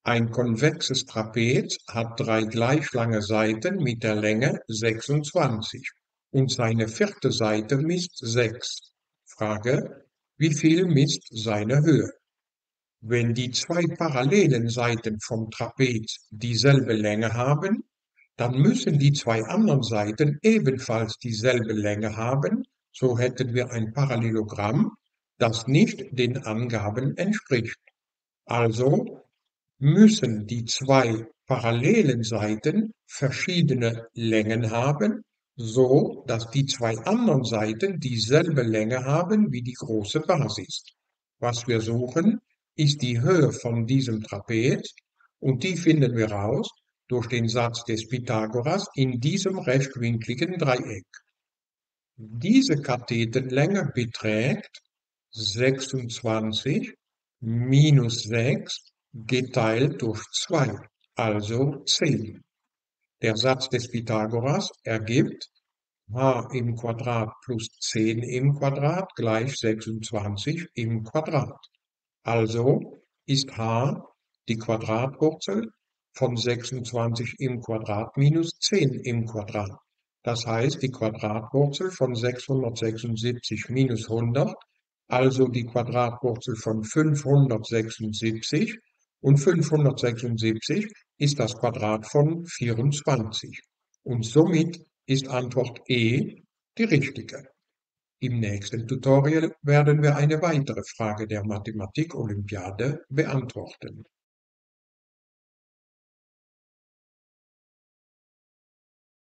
Ein konvexes Trapez hat drei gleich lange Seiten mit der Länge 26 und seine vierte Seite misst 6. Frage: Wie viel misst seine Höhe? Wenn die zwei parallelen Seiten vom Trapez dieselbe Länge haben, dann müssen die zwei anderen Seiten ebenfalls dieselbe Länge haben, so hätten wir ein Parallelogramm, das nicht den Angaben entspricht. Also müssen die zwei parallelen Seiten verschiedene Längen haben, so dass die zwei anderen Seiten dieselbe Länge haben wie die große Basis. Was wir suchen, ist die Höhe von diesem Trapez und die finden wir raus durch den Satz des Pythagoras in diesem rechtwinkligen Dreieck. Diese Kathetenlänge beträgt 26 minus 6 geteilt durch 2, also 10. Der Satz des Pythagoras ergibt h im Quadrat plus 10 im Quadrat gleich 26 im Quadrat. Also ist h die Quadratwurzel von 26 im Quadrat minus 10 im Quadrat. Das heißt, die Quadratwurzel von 676 minus 100, also die Quadratwurzel von 576, und 576 ist das Quadrat von 24. Und somit ist Antwort E die richtige. Im nächsten Tutorial werden wir eine weitere Frage der Mathematik-Olympiade beantworten.